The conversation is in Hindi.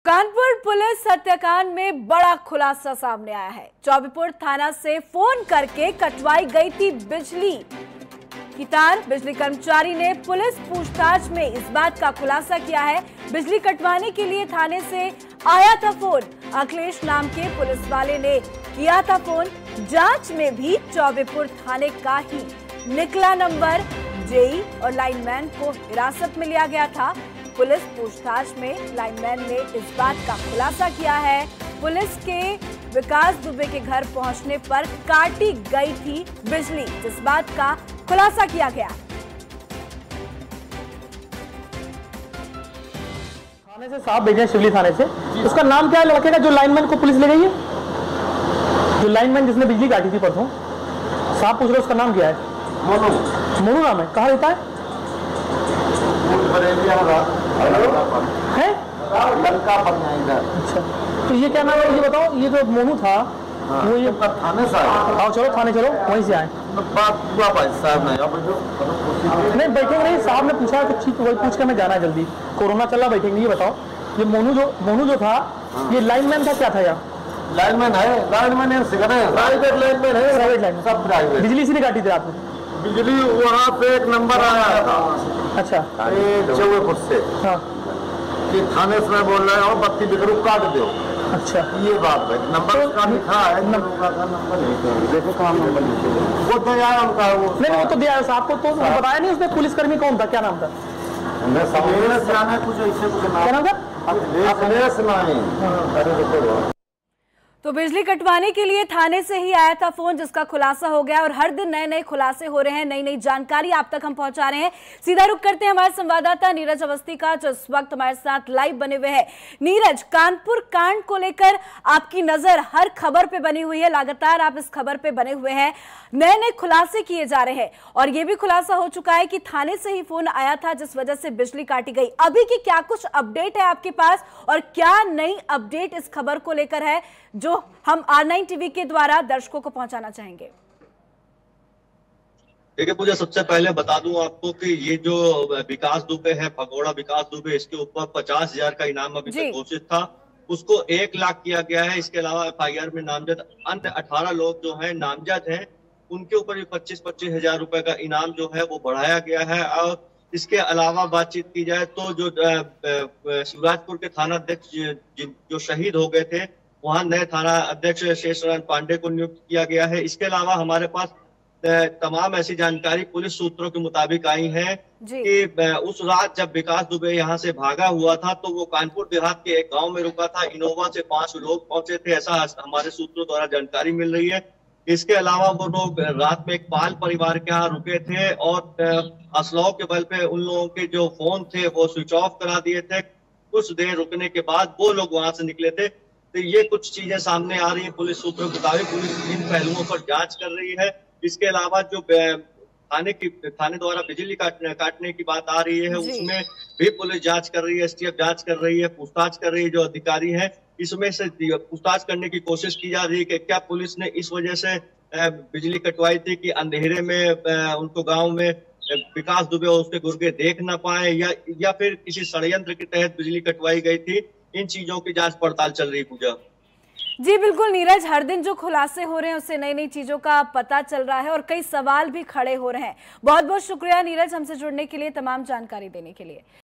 कानपुर पुलिस हत्याकांड में बड़ा खुलासा सामने आया है। चौबेपुर थाना से फोन करके कटवाई गई थी बिजली की तार। बिजली कर्मचारी ने पुलिस पूछताछ में इस बात का खुलासा किया है। बिजली कटवाने के लिए थाने से आया था फोन। अखिलेश नाम के पुलिस वाले ने किया था फोन। जांच में भी चौबेपुर थाने का ही निकला नंबर। जेई और लाइनमैन को हिरासत में लिया गया था। पुलिस पूछताछ में लाइनमैन ने इस बात का खुलासा किया है। पुलिस के विकास दुबे के घर पहुंचने पर काटी गई थी बिजली, जिस बात का खुलासा किया गया। थाने से साहब भेजे शिवली थाने से। उसका नाम क्या है लड़के का जो लाइनमैन को पुलिस ले गई है? जो लाइनमैन जिसने बिजली काटी थी परसों, साहब पूछ रहे उसका नाम क्या है? मोनू नाम है। कहाँ रहता है? अच्छा, तो ये क्या नाम है ये बताओ। ये जो मोनू था वो ये थाने से आओ, चलो थाने चलो, वहीं से आए। नहीं बैठेंगे नहीं, साहब ने पूछा तो ठीक, वही पूछ के मैं जाना है जल्दी। कोरोना चल रहा, बैठेंगे। ये बताओ ये मोनू जो था ये लाइनमैन था, क्या था यार? लाइनमैन है, लाइनमैन है, प्राइवेट लाइनमैन है, प्राइवेट लाइन सब प्राइवेट। बिजली से नहीं काटी थी आपने? बिजली वहाँ पे एक नंबर आया था। अच्छा, चौबेपुर से हाँ कि थाने से बोल रहे हो बत्ती बिगड़ू काट दो। अच्छा, ये बात है। नंबर उसका लिखा है, नंबर नहीं देखो कहाँ नंबर लिखे वो दिया है उनका। वो नहीं वो तो दिया है साहब को, तो बताया नहीं उसने पुलिसकर्मी कौन था, क्या नाम था? कुछ ऐसे कुछ क्या नाम था? अखिलेश नहीं। अरे देखो तो बिजली कटवाने के लिए थाने से ही आया था फोन, जिसका खुलासा हो गया। और हर दिन नए नए खुलासे हो रहे हैं, नई नई जानकारी आप तक हम पहुंचा रहे हैं। सीधा रुख करते हैं हमारे संवाददाता नीरज अवस्थी का, जो इस वक्त हमारे साथ लाइव बने हुए हैं। नीरज, कानपुर कांड को लेकर आपकी नजर हर खबर पे बनी हुई है, लगातार आप इस खबर पे बने हुए हैं। नए नए खुलासे किए जा रहे हैं और यह भी खुलासा हो चुका है कि थाने से ही फोन आया था जिस वजह से बिजली काटी गई। अभी की क्या कुछ अपडेट है आपके पास और क्या नई अपडेट इस खबर को लेकर है जो हम R9 टीवी के द्वारा दर्शकों को पहुंचाना चाहेंगे? देखिए पूजा, सबसे पहले बता दूं आपको कि ये जो विकास दुबे है, भगोड़ा विकास दुबे, इसके ऊपर 50,000 का इनाम अभी तक घोषित था, उसको 1 लाख किया गया है। इसके अलावा FIR में नामजद अन्य 18 लोग जो हैं नामजद हैं, उनके ऊपर भी 25-25 हजार रुपए का इनाम जो है वो बढ़ाया गया है। और इसके अलावा बातचीत की जाए तो जो शिवराजपुर के थाना अध्यक्ष जो शहीद हो गए थे, वहां नए थाना अध्यक्ष शेष नारायण पांडे को नियुक्त किया गया है। इसके अलावा हमारे पास तमाम ऐसी जानकारी पुलिस सूत्रों के मुताबिक आई है कि उस रात जब विकास दुबे यहाँ से भागा हुआ था तो वो कानपुर देहात के एक गांव में रुका था। इनोवा से 5 लोग पहुंचे थे, ऐसा हमारे सूत्रों द्वारा जानकारी मिल रही है। इसके अलावा वो लोग रात में एक पाल परिवार के यहाँ रुके थे और असलाह के बल पे उन लोगों के जो फोन थे वो स्विच ऑफ करा दिए थे। कुछ देर रुकने के बाद वो लोग वहां से निकले थे। तो ये कुछ चीजें सामने आ रही है पुलिस सूत्रों के मुताबिक। पुलिस इन पहलुओं पर जांच कर रही है। इसके अलावा जो थाने द्वारा बिजली काटने की बात आ रही है, उसमें भी पुलिस जांच कर रही है, STF जांच कर रही है, पूछताछ कर रही है। जो अधिकारी है इसमें से पूछताछ करने की कोशिश की जा रही है कि क्या पुलिस ने इस वजह से बिजली कटवाई थी कि अंधेरे में उनको गाँव में विकास दुबे और उसके गुर्गे देख न पाए, या फिर किसी षड्यंत्र के तहत बिजली कटवाई गई थी। इन चीजों की जांच पड़ताल चल रही है पूजा। जी बिल्कुल नीरज, हर दिन जो खुलासे हो रहे हैं उससे नई नई चीजों का पता चल रहा है और कई सवाल भी खड़े हो रहे हैं। बहुत बहुत शुक्रिया नीरज, हमसे जुड़ने के लिए, तमाम जानकारी देने के लिए।